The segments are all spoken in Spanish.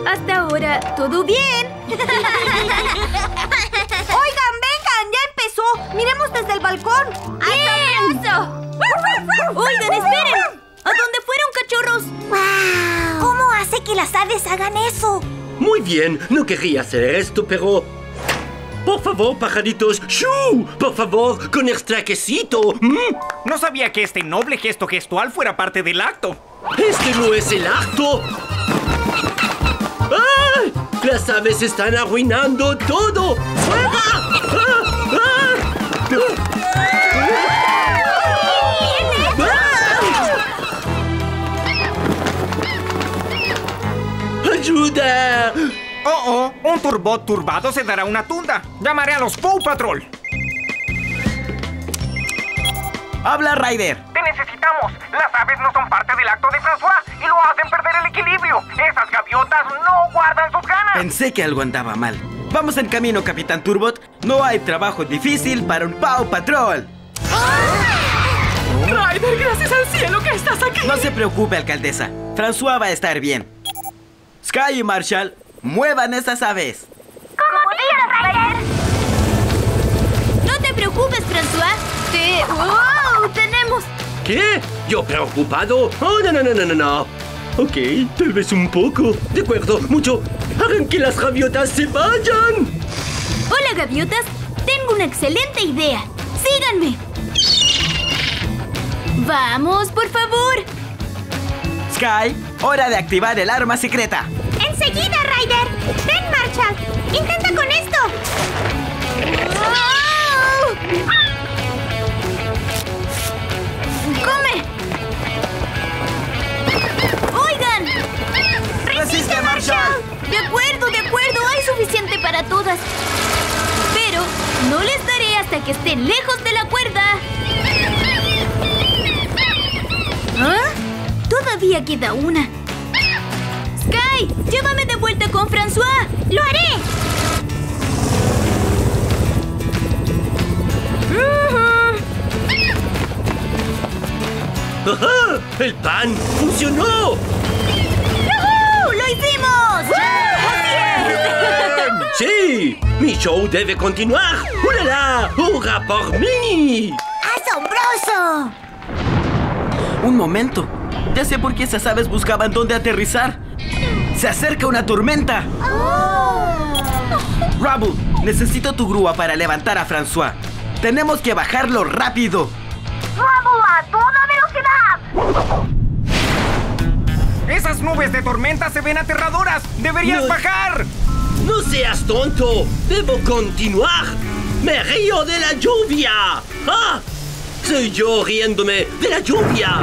Hasta ahora, todo bien. Oigan, vengan, ya empezó. Miremos desde el balcón. ¡Asombroso! Oigan, esperen. ¿A dónde fueron, cachorros? ¡Wow! ¿Cómo hace que las aves hagan eso? Muy bien, no quería hacer esto, pero... Por favor, pajaritos, ¡shoo! Por favor, con extra quesito. No sabía que este noble gesto gestual fuera parte del acto. ¡Este no es el acto! ¡Ay! ¡Las aves están arruinando todo! ¡Ayuda! Oh, un turbot turbado se dará una tunda. Llamaré a los Paw Patrol. ¡Habla, Ryder! Te necesitamos. Las aves no son parte del acto de François y lo hacen perder el equilibrio. Esas gaviotas no guardan sus ganas. Pensé que algo andaba mal. Vamos en camino, Capitán Turbot. No hay trabajo difícil para un Paw Patrol. Ryder, gracias al cielo que estás aquí. No se preocupe, alcaldesa. François va a estar bien. Sky y Marshall, muevan esas aves. ¡Como digas, Ryder! No te preocupes, François. ¡Wow! ¡Tenemos! ¿Qué? ¿Yo preocupado? Oh, no. Ok, tal vez un poco. De acuerdo, mucho. Hagan que las gaviotas se vayan. Hola, gaviotas. Tengo una excelente idea. ¡Síganme! ¡Vamos, por favor! Sky, hora de activar el arma secreta. ¡Enseguida, Ryder! ¡Ven, Marshall! ¡Intenta con esto! ¡Oh! ¡Come! ¡Oigan! ¡Resiste, Marshall! De acuerdo. Hay suficiente para todas. Pero no les daré hasta que estén lejos de la cuerda. ¿Ah? Todavía queda una. Sky, llévame de vuelta con François. ¡Lo haré! ¡Ajá! ¡El pan funcionó! ¡Yujú! ¡Lo hicimos! ¡Sí! ¡Mi show debe continuar! ¡Ulala! ¡Hurra por mí! ¡Asombroso! Un momento. Ya sé por qué esas aves buscaban dónde aterrizar. ¡Se acerca una tormenta! Rubble, necesito tu grúa para levantar a François. Tenemos que bajarlo rápido. ¡Rubble a toda velocidad! Esas nubes de tormenta se ven aterradoras. ¡Deberías No. bajar! ¡No seas tonto! ¡Debo continuar! ¡Me río de la lluvia! ¡Ah! ¡Soy yo riéndome de la lluvia!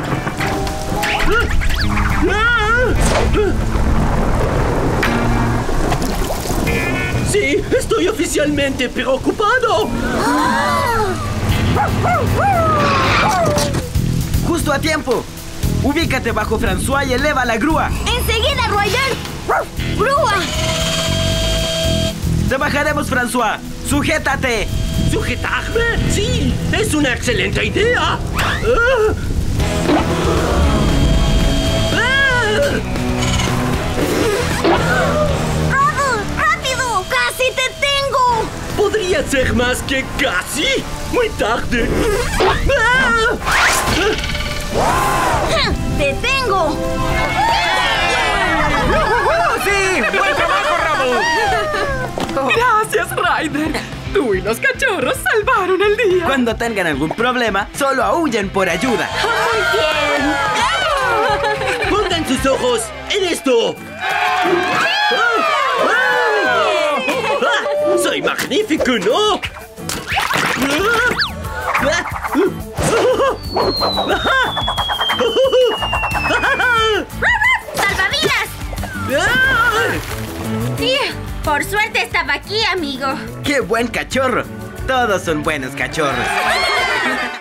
¡Sí! ¡Estoy oficialmente preocupado! ¡Justo a tiempo! Ubícate bajo François y eleva la grúa. ¡Enseguida, Ryder! ¡Grúa! ¡Te bajaremos, François! ¡Sujétate! ¿Sujetarme? ¡Sí! ¡Es una excelente idea! ¡Rubble, rápido! ¡Casi te tengo! ¡Podría ser más que casi! ¡Muy tarde! ¡Te tengo! ¡Sí! ¡Buen trabajo, Rubble! Gracias, Ryder. Tú y los cachorros salvaron el día. Cuando tengan algún problema, solo aúllen por ayuda. ¡Pongan sus ojos en esto! ¡Soy magnífico, ¿no? ¡Salvavidas! Sí, por suerte estaba aquí, amigo. ¡Qué buen cachorro! Todos son buenos cachorros.